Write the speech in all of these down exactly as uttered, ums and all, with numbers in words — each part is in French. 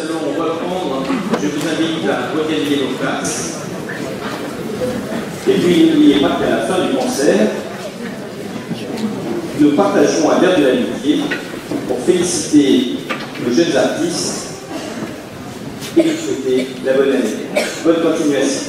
allons reprendre. Je vous invite à regagner vos places. Et puis n'oubliez pas qu'à la fin du concert, nous partagerons un verre de l'amitié pour féliciter nos jeunes artistes et leur souhaiter la bonne année. Bonne continuation.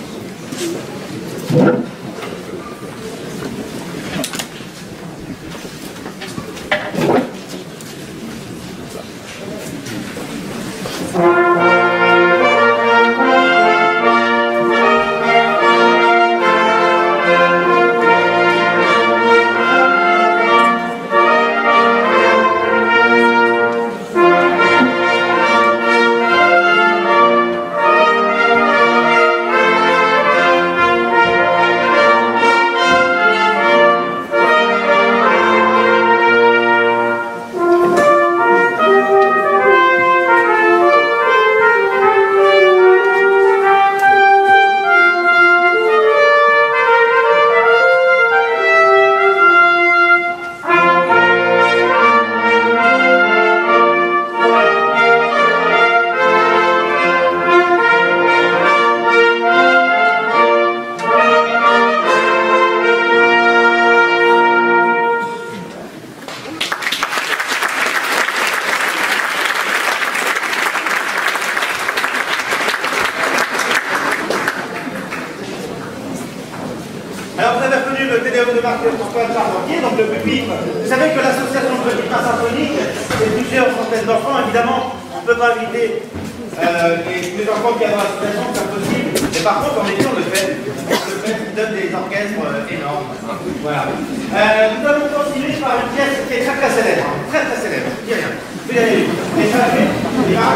Alors vous avez reconnu le Téléum de Marc-Antoine Charpentier, donc le pupitre. Vous savez que l'association de petits pains symphoniques, c'est plusieurs centaines d'enfants. Évidemment, on ne peut pas inviter euh, les, les enfants qui y a dans l'association, c'est impossible. Mais par contre, en été, on le fait. On le fait, on donne des orchestres euh, énormes. Voilà. Euh, nous allons continuer par une pièce qui est très très célèbre. Hein. Très très célèbre. Je dis rien. Je vais y aller. Et ça va faire. On y va.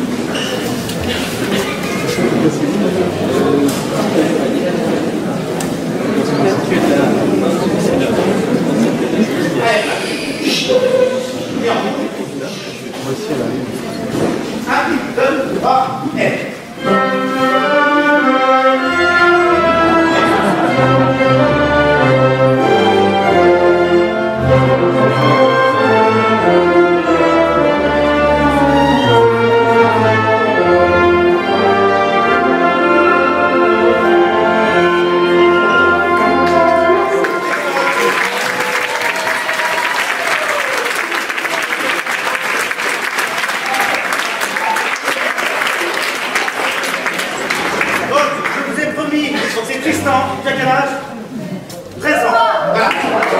Un, deux, trois, et... C'est Tristan, tu as quel âge? treize ans. Voilà.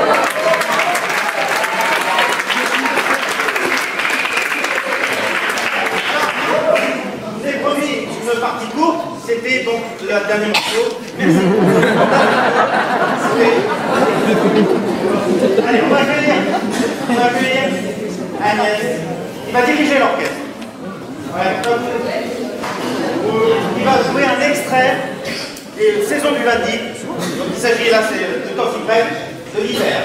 Je vous ai promis une partie courte, c'était donc le dernier morceau. Merci. Allez, on va accueillir. On va accueillir Agnès. Il va diriger l'orchestre. Ouais. Il va jouer un extrait des saisons du Vadip. Il s'agit là, c'est de temps suprême, de l'hiver.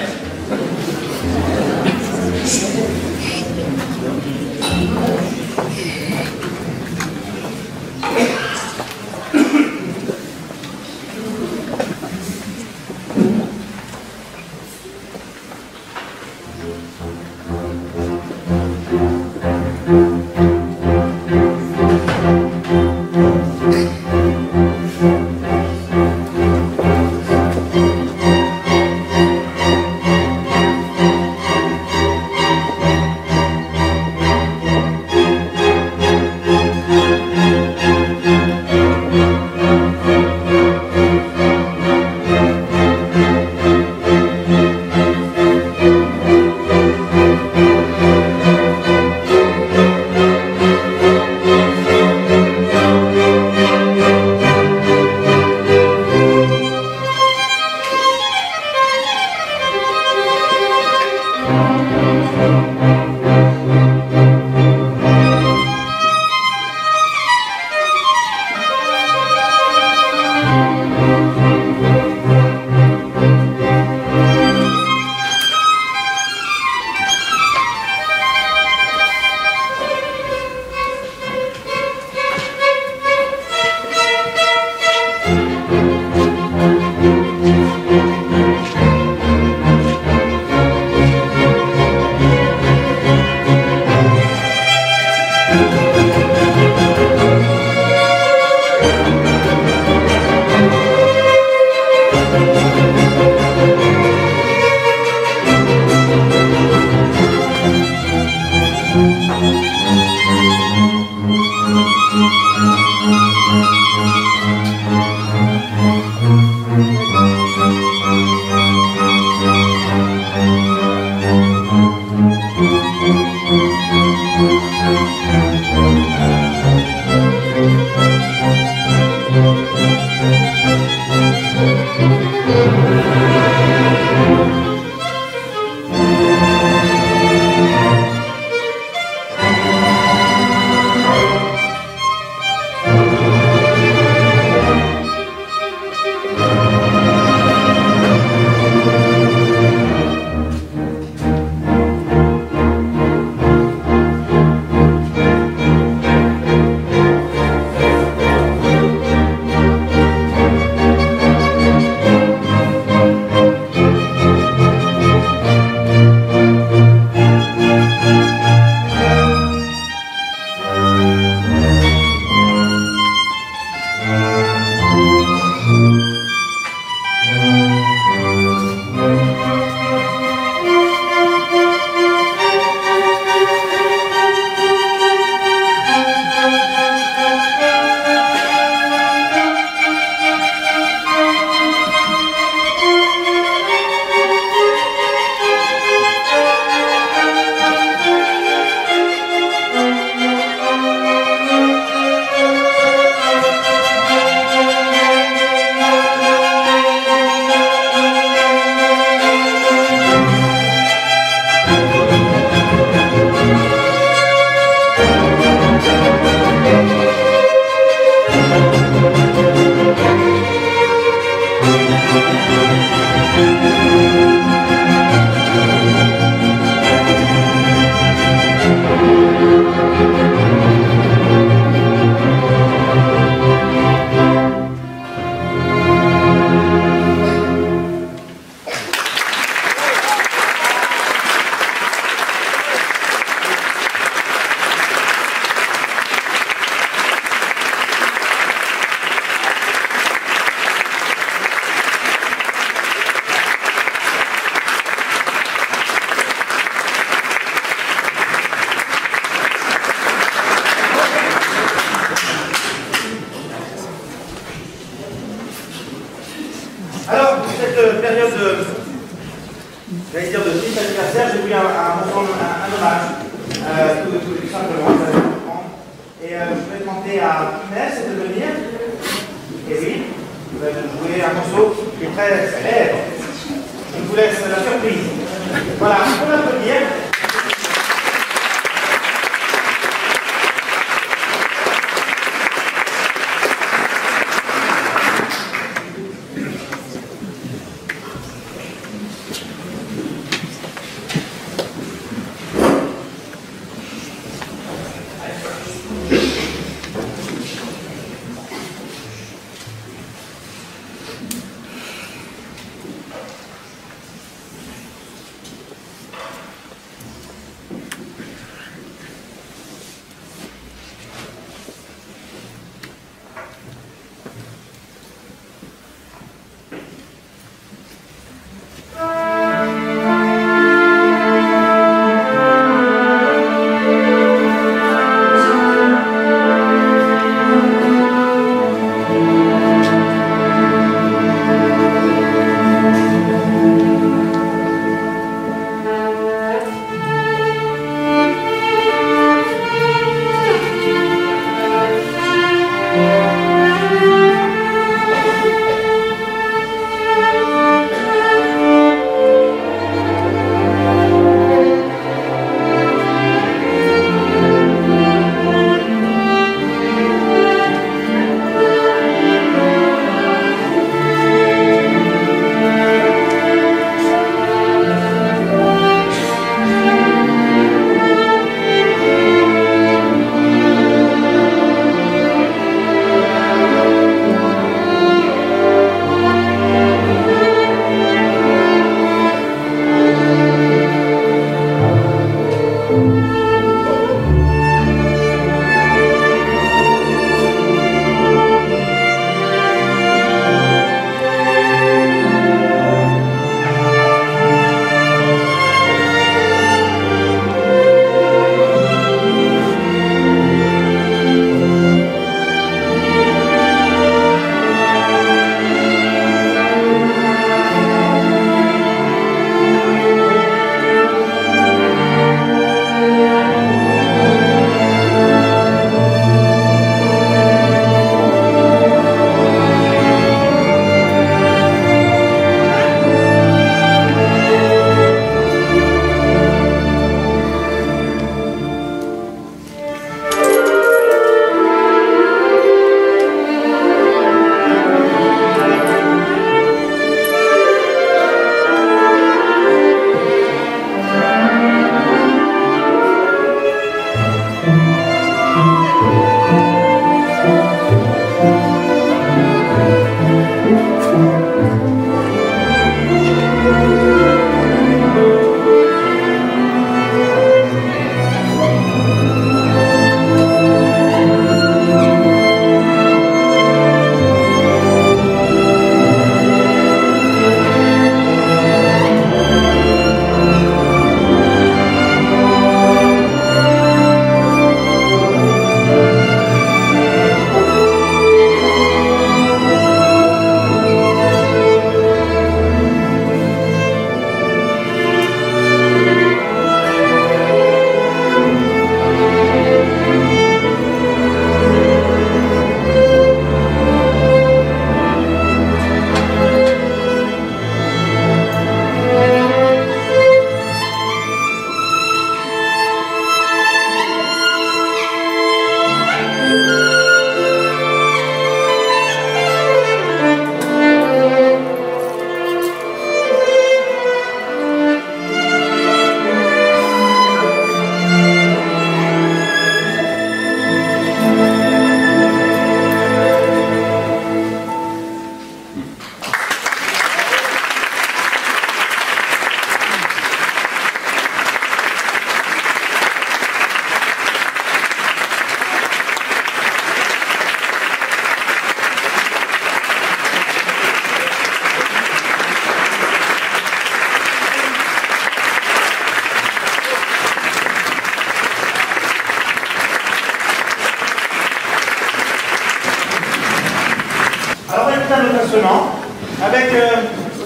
cette période de, j'allais dire de triste anniversaire, j'ai voulu un, un, un, un hommage, euh, tout, tout, tout simplement, vous allez comprendre. Et euh, je vais demander à Inès de venir. Et oui, vous allez jouer un morceau qui est très célèbre. Je vous laisse la surprise. Voilà, on peut l'applaudir.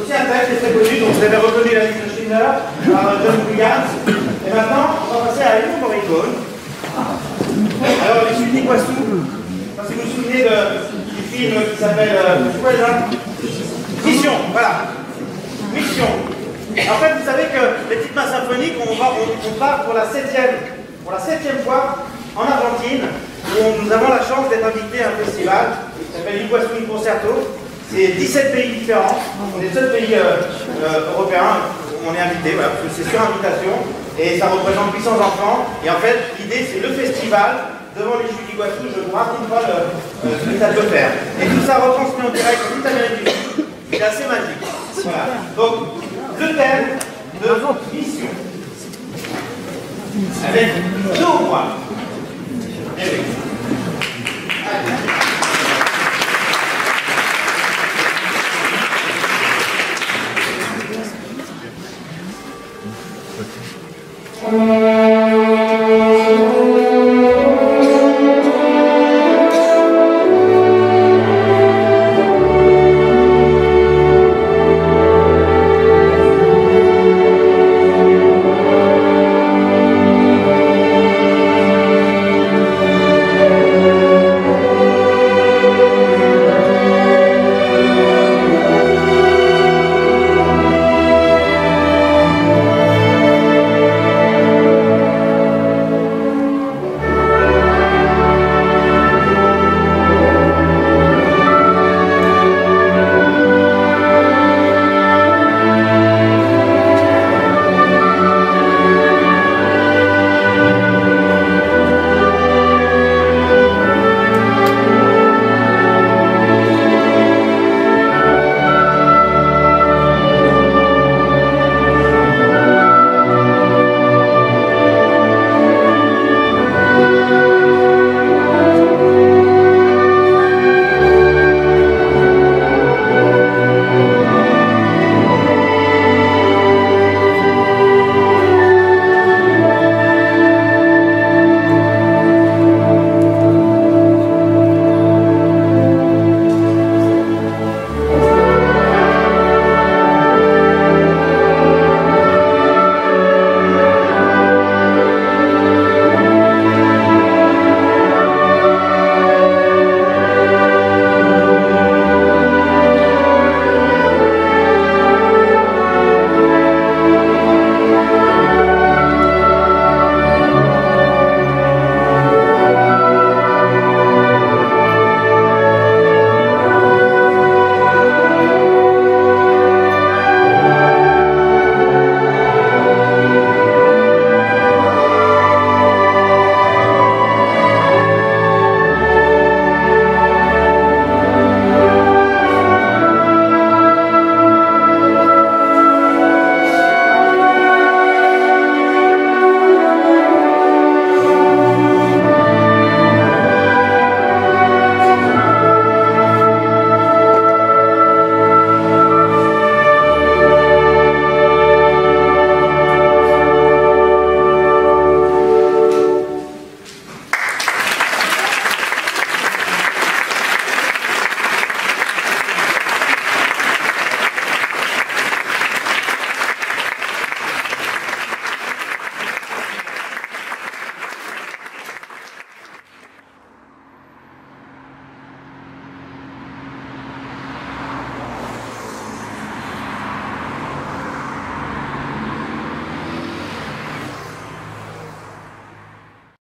aussi un texte qui est très connu, donc vous avez reconnu la liste de Schindler par John Williams. Et maintenant, on va passer à Ennio Morricone. Alors, les Suites d'Iguassou, si vous vous souvenez de, du film qui s'appelle euh, Mission, voilà. Mission. En fait, vous savez que les petites mains symphoniques, on, va, on, on part pour la septième, pour la septième fois en Argentine, où on, nous avons la chance d'être invités à un festival qui s'appelle Iguassou in Concerto. C'est dix-sept pays différents. On est le seul pays euh, euh, européen où on est invité, voilà, parce que c'est sur invitation. Et ça représente huit cents enfants. Et en fait, l'idée, c'est le festival devant les Chutes d'Iguassou. Je vous raconte pas le, euh, ce que ça peut faire. Et tout ça retransmis en direct en toute Amérique du Sud. C'est assez magique. Voilà. Donc, le thème de mission. Avec deux voix. Et oui. Allez. Thank you.